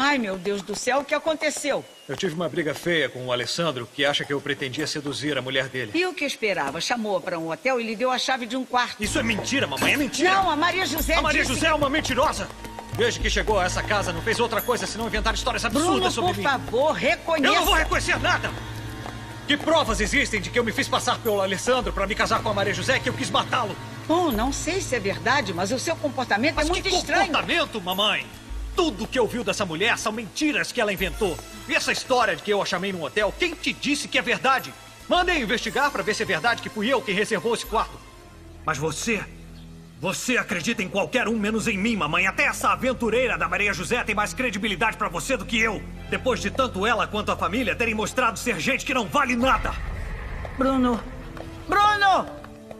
Ai, meu Deus do céu, o que aconteceu? Eu tive uma briga feia com o Alessandro, que acha que eu pretendia seduzir a mulher dele. E o que esperava? Chamou-a para um hotel e lhe deu a chave de um quarto. Isso é mentira, mamãe, é mentira! Não, a Maria José A Maria disse José é uma mentirosa! Desde que chegou a essa casa, não fez outra coisa senão inventar histórias absurdas Bruno, sobre por mim. favor, reconheça. Eu não vou reconhecer nada! Que provas existem de que eu me fiz passar pelo Alessandro para me casar com a Maria José, que eu quis matá-lo? Bom, não sei se é verdade, mas o seu comportamento é muito estranho. Que comportamento, mamãe? Tudo que ouviu dessa mulher são mentiras que ela inventou. E essa história de que eu a chamei num hotel, quem te disse que é verdade? Mandem investigar para ver se é verdade que fui eu quem reservou esse quarto. Mas você acredita em qualquer um menos em mim, mamãe. Até essa aventureira da Maria José tem mais credibilidade para você do que eu. Depois de tanto ela quanto a família terem mostrado ser gente que não vale nada. Bruno! Bruno!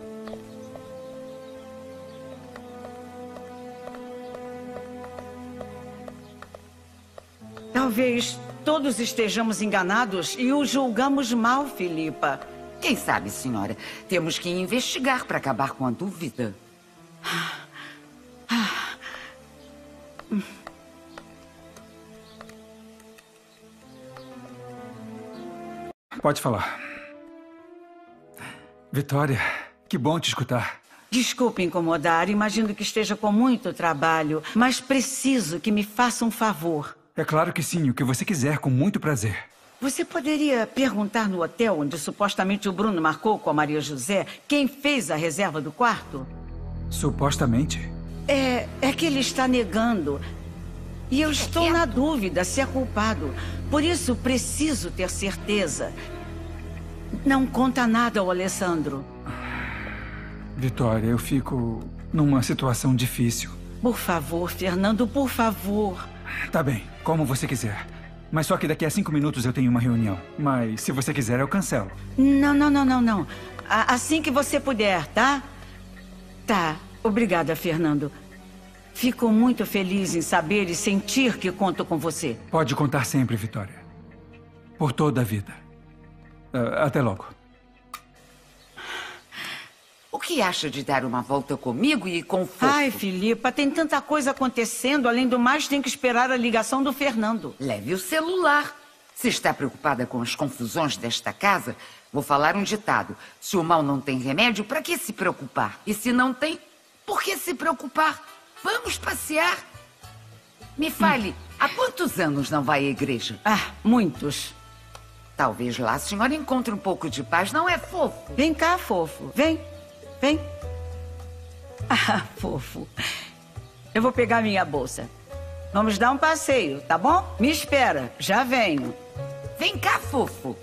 Talvez todos estejamos enganados e o julgamos mal, Filipa. Quem sabe, senhora? Temos que investigar para acabar com a dúvida. Pode falar. Vitória, que bom te escutar. Desculpe incomodar, imagino que esteja com muito trabalho, mas preciso que me faça um favor. É claro que sim, o que você quiser, com muito prazer. Você poderia perguntar no hotel onde supostamente o Bruno marcou com a Maria José quem fez a reserva do quarto? Supostamente? É que ele está negando. E eu estou na dúvida se é culpado. Por isso, preciso ter certeza. Não conta nada ao Alessandro. Vitória, eu fico numa situação difícil. Por favor, Fernando, por favor. Tá bem, como você quiser. Mas só que daqui a 5 minutos eu tenho uma reunião. Mas se você quiser, eu cancelo. Não. Assim que você puder, tá? Tá. Obrigada, Fernando. Fico muito feliz em saber e sentir que conto com você. Pode contar sempre, Vitória. Por toda a vida. Até logo. O que acha de dar uma volta comigo e com o Fofo? Ai, Filipa, tem tanta coisa acontecendo. Além do mais, tem que esperar a ligação do Fernando. Leve o celular. Se está preocupada com as confusões desta casa, vou falar um ditado. Se o mal não tem remédio, para que se preocupar? E se não tem, por que se preocupar? Vamos passear. Me fale, há quantos anos não vai à igreja? Muitos. Talvez lá a senhora encontre um pouco de paz, não é, Fofo? Vem cá, Fofo. Vem. Fofo. Eu vou pegar minha bolsa. Vamos dar um passeio, tá bom? Me espera, já venho. Vem cá, Fofo.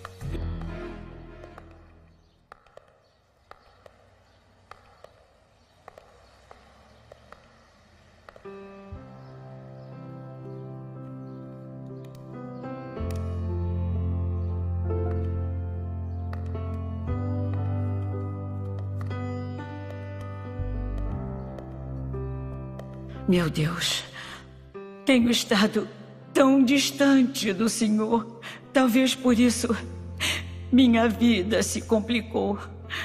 Meu Deus, tenho estado tão distante do Senhor. Talvez por isso minha vida se complicou.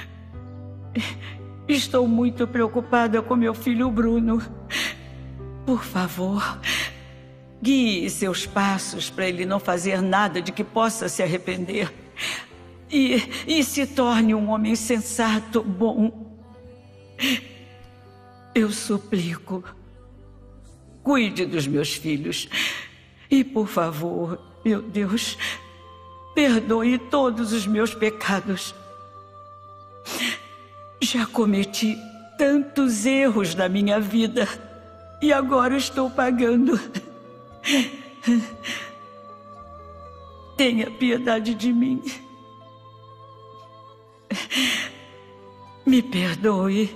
Estou muito preocupada com meu filho Bruno. Por favor, guie seus passos para ele não fazer nada de que possa se arrepender. E se torne um homem sensato, bom. Eu suplico. Cuide dos meus filhos. E, por favor, meu Deus, perdoe todos os meus pecados. Já cometi tantos erros na minha vida e agora estou pagando. Tenha piedade de mim. Me perdoe.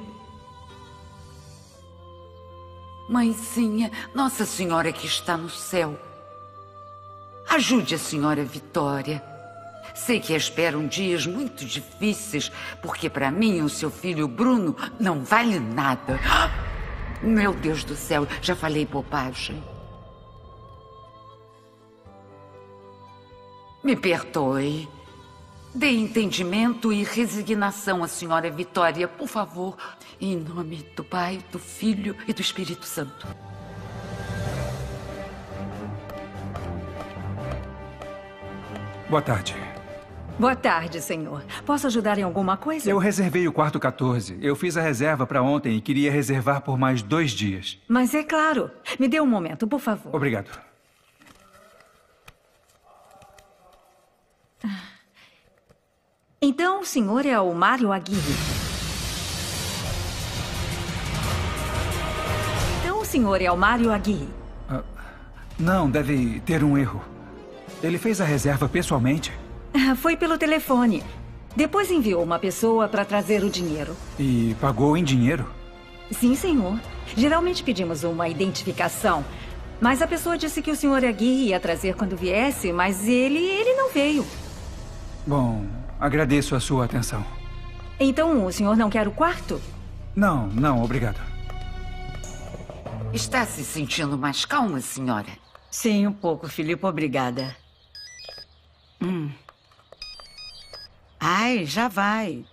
Mãezinha, Nossa Senhora que está no céu, ajude a senhora Vitória. Sei que esperam dias muito difíceis, porque para mim o seu filho Bruno não vale nada. Meu Deus do céu, já falei bobagem. Me perdoe. Dê entendimento e resignação à senhora Vitória, por favor. Em nome do Pai, do Filho e do Espírito Santo. Boa tarde. Boa tarde, senhor. Posso ajudar em alguma coisa? Eu reservei o quarto 14. Eu fiz a reserva para ontem e queria reservar por mais 2 dias. Mas é claro. Me dê um momento, por favor. Obrigado. Então, o senhor é o Mário Aguirre. Não, deve ter um erro. Ele fez a reserva pessoalmente? Foi pelo telefone. Depois enviou uma pessoa para trazer o dinheiro. E pagou em dinheiro? Sim, senhor. Geralmente pedimos uma identificação. Mas a pessoa disse que o senhor Aguirre ia trazer quando viesse, mas ele não veio. Bom, agradeço a sua atenção. Então, o senhor não quer o quarto? Não, obrigado. Está se sentindo mais calma, senhora? Sim, um pouco, Filipe. Obrigada. Ai, já vai.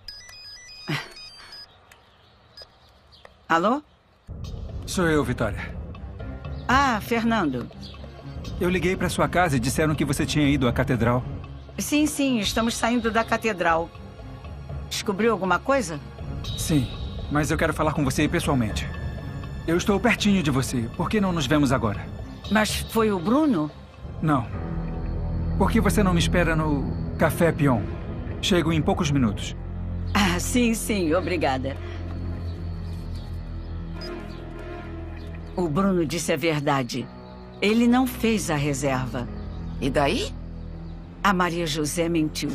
Alô? Sou eu, Vitória. Ah, Fernando. Eu liguei para sua casa e disseram que você tinha ido à catedral. Sim, estamos saindo da catedral. Descobriu alguma coisa? Sim, mas eu quero falar com você pessoalmente. Eu estou pertinho de você. Por que não nos vemos agora? Mas foi o Bruno? Não. Por que você não me espera no Café Pion? Chego em poucos minutos. Ah, sim, obrigada. O Bruno disse a verdade. Ele não fez a reserva. E daí? A Maria José mentiu.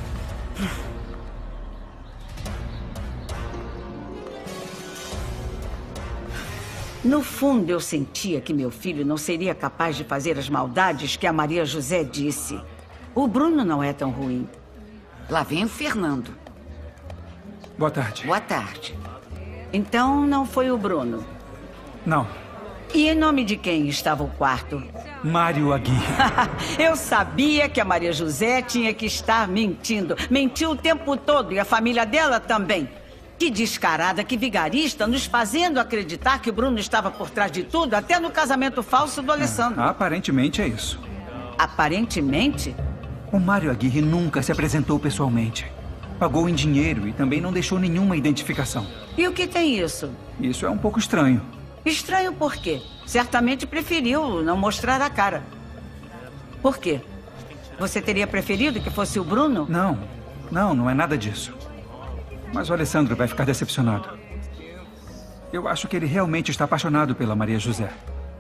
No fundo, eu sentia que meu filho não seria capaz de fazer as maldades que a Maria José disse. O Bruno não é tão ruim. Lá vem o Fernando. Boa tarde. Boa tarde. Então, não foi o Bruno. Não. E em nome de quem estava o quarto? Mário Aguirre. Eu sabia que a Maria José tinha que estar mentindo. Mentiu o tempo todo e a família dela também. Que descarada, que vigarista, nos fazendo acreditar que o Bruno estava por trás de tudo, até no casamento falso do Alessandro. Aparentemente é isso. Aparentemente? O Mário Aguirre nunca se apresentou pessoalmente. Pagou em dinheiro e também não deixou nenhuma identificação. E o que tem isso? Isso é um pouco estranho. Estranho por quê? Certamente preferiu não mostrar a cara. Por quê? Você teria preferido que fosse o Bruno? Não é nada disso. Mas o Alessandro vai ficar decepcionado. Eu acho que ele realmente está apaixonado pela Maria José.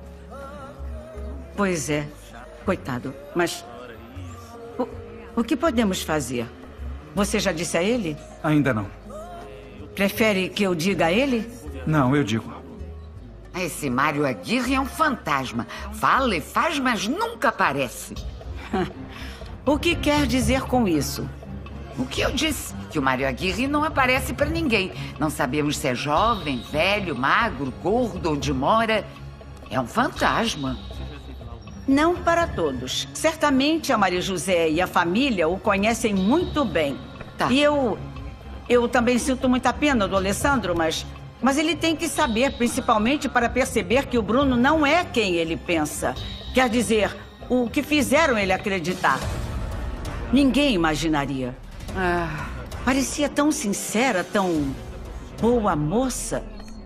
Pois é. Coitado. Mas o que podemos fazer? Você já disse a ele? Ainda não. Prefere que eu diga a ele? Não, eu digo. Esse Mário Aguirre é um fantasma. Fala e faz, mas nunca aparece. O que quer dizer com isso? O que eu disse? Que o Mário Aguirre não aparece para ninguém. Não sabemos se é jovem, velho, magro, gordo, onde mora. É um fantasma. Não para todos. Certamente a Maria José e a família o conhecem muito bem. Tá. E eu também sinto muita pena do Alessandro, mas ele tem que saber, principalmente para perceber que o Bruno não é quem ele pensa. Quer dizer, o que fizeram ele acreditar. Ninguém imaginaria. Parecia tão sincera, tão boa moça.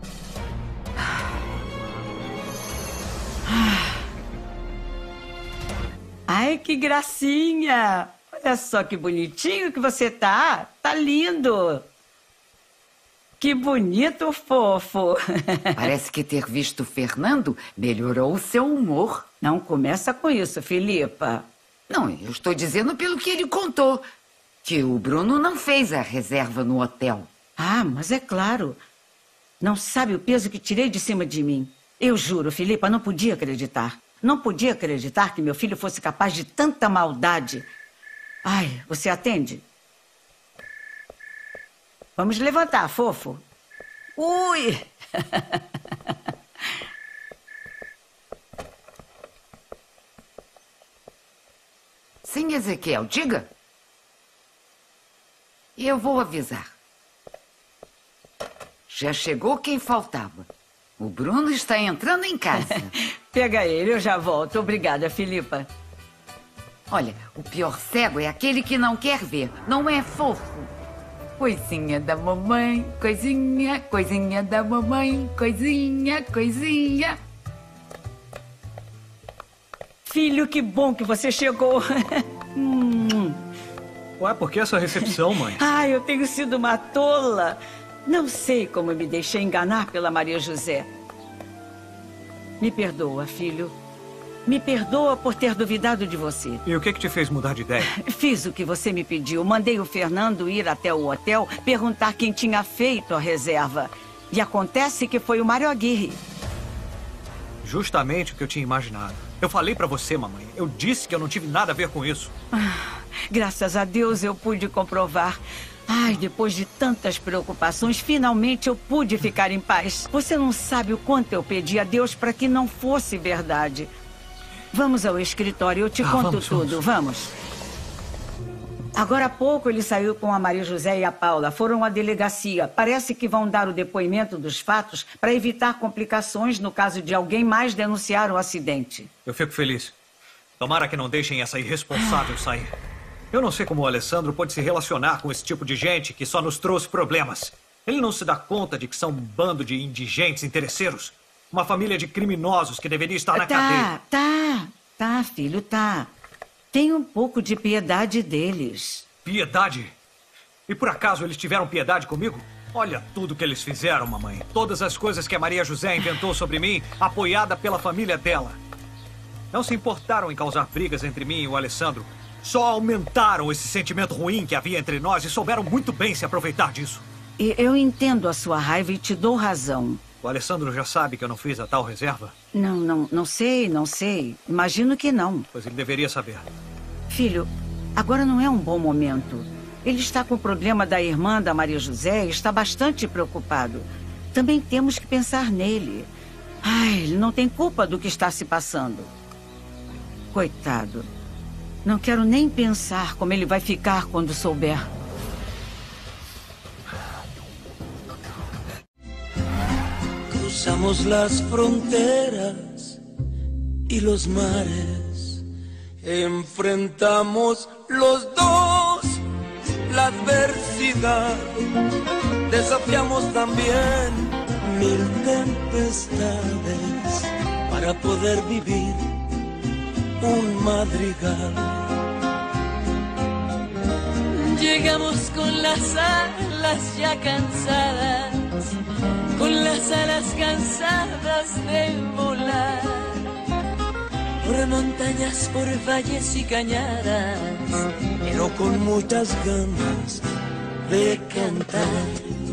Ai, que gracinha! Olha só que bonitinho que você tá. Tá lindo. Que bonito, fofo. Parece que ter visto o Fernando melhorou o seu humor. Não começa com isso, Filipa. Não, eu estou dizendo pelo que ele contou. Que o Bruno não fez a reserva no hotel. Ah, mas é claro. Não sabe o peso que tirei de cima de mim. Eu juro, Filipa, não podia acreditar. Não podia acreditar que meu filho fosse capaz de tanta maldade. Ai, você atende? Vamos levantar, fofo. Ui! Sim, Ezequiel, diga. Eu vou avisar. Já chegou quem faltava. O Bruno está entrando em casa. Pega ele, eu já volto. Obrigada, Filipa. Olha, o pior cego é aquele que não quer ver. Não é fofo? Coisinha da mamãe, coisinha, coisinha da mamãe, coisinha, coisinha. Filho, que bom que você chegou. Ué, por que essa recepção, mãe? Ai, eu tenho sido uma tola. Não sei como me deixei enganar pela Maria José. Me perdoa, filho. Me perdoa por ter duvidado de você. E o que te fez mudar de ideia? Fiz o que você me pediu. Mandei o Fernando ir até o hotel perguntar quem tinha feito a reserva. E acontece que foi o Mário Aguirre. Justamente o que eu tinha imaginado. Eu falei pra você, mamãe. Eu disse que eu não tive nada a ver com isso. Graças a Deus eu pude comprovar. Ai, depois de tantas preocupações, finalmente eu pude ficar em paz. Você não sabe o quanto eu pedi a Deus para que não fosse verdade. Vamos ao escritório, eu te conto tudo. Vamos. Agora há pouco ele saiu com a Maria José e a Paula. Foram à delegacia. Parece que vão dar o depoimento dos fatos para evitar complicações no caso de alguém mais denunciar o acidente. Eu fico feliz. Tomara que não deixem essa irresponsável sair. Eu não sei como o Alessandro pode se relacionar com esse tipo de gente que só nos trouxe problemas. Ele não se dá conta de que são um bando de indigentes interesseiros? Uma família de criminosos que deveria estar na cadeia. Tá, filho, tá. Tem um pouco de piedade deles. Piedade? E por acaso eles tiveram piedade comigo? Olha tudo que eles fizeram, mamãe. Todas as coisas que a Maria José inventou sobre mim, apoiada pela família dela. Não se importaram em causar brigas entre mim e o Alessandro. Só aumentaram esse sentimento ruim que havia entre nós e souberam muito bem se aproveitar disso. Eu entendo a sua raiva e te dou razão. O Alessandro já sabe que eu não fiz a tal reserva? Não sei. Imagino que não. Pois ele deveria saber. Filho, agora não é um bom momento. Ele está com o problema da irmã da Maria José e está bastante preocupado. Também temos que pensar nele. Ai, ele não tem culpa do que está se passando. Coitado. Não quero nem pensar como ele vai ficar quando souber. Cruzamos las fronteras y los mares, enfrentamos los dos la adversidad, desafiamos también mil tempestades para poder vivir un madrigal. Llegamos con las alas ya cansadas, con las alas cansadas de volar, por montañas, por valles y cañadas, pero con muchas ganas de cantar.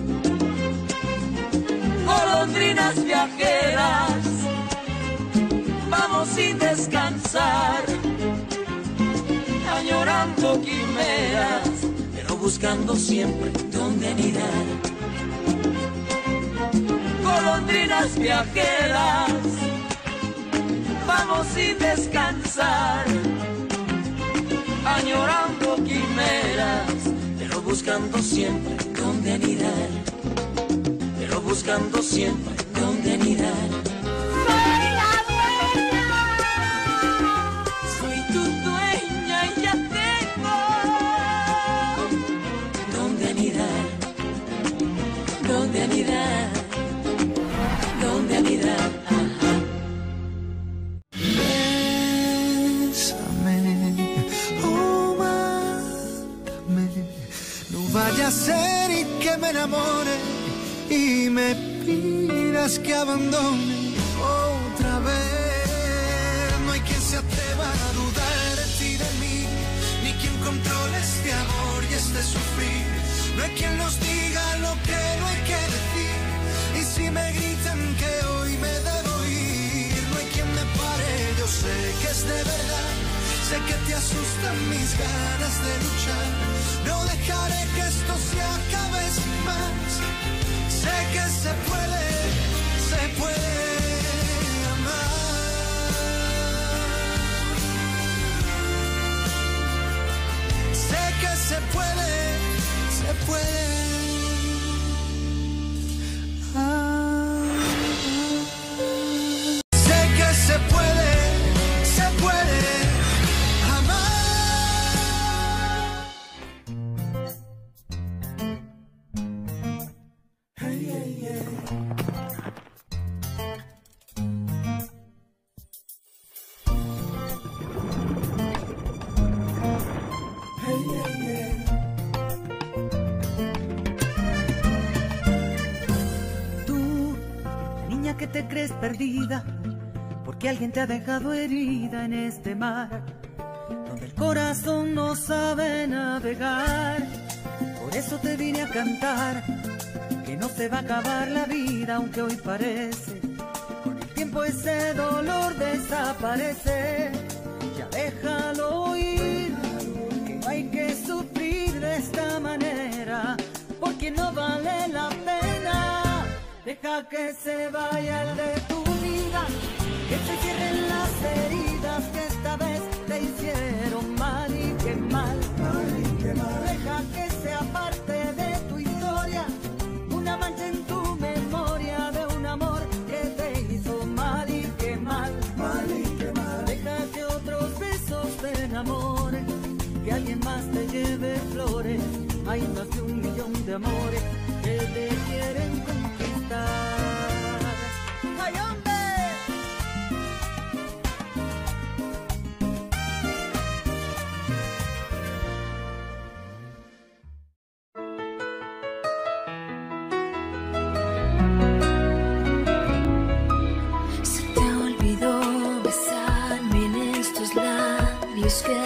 Golondrinas viajeras, vamos sin descansar, añorando quimeras, pero buscando siempre dónde anidar. Golondrinas viajeras, vamos sin descansar, añorando quimeras, pero buscando siempre dónde anidar, pero buscando siempre dónde anidar. Soy tu dueña y ya tengo dónde anidar, dónde anidar, dónde anidar. Vaya a ser y que me enamore y me pidas que abandone otra vez. No hay quien se atreva a dudar de ti, de mí, ni quien controle este amor y este sufrir. No hay quien nos diga lo que no hay que decir, y si me gritan que hoy me debo ir, no hay quien me pare. Yo sé que es de verdad, sé que te asustan mis ganas de luchar. No dejaré que esto se acabe sin más. Sé que se puede amar. Sé que se puede amar. Sé que se puede amar. niña que te crees perdida, porque alguien te ha dejado herida en este mar, donde el corazón no sabe navegar. Por eso te vine a cantar, que no se va a acabar la vida, aunque hoy parece. Con el tiempo ese dolor desaparece. Ya déjalo ir, que no hay que sufrir de esta manera, porque no vale la pena. Deja que se vaya el de tu vida, que se cierren las heridas que esta vez te hicieron mal y qué mal, mal y qué mal. Deja que sea parte de tu historia, una mancha en tu memoria de un amor que te hizo mal y qué mal, mal y qué mal. Deja que otros besos te enamoren, que alguien más te lleve flores. Hay más de 1.000.000 de amores que te quieren conquistar. ¡Ay, hombre! Se te olvidó besarme en estos labios que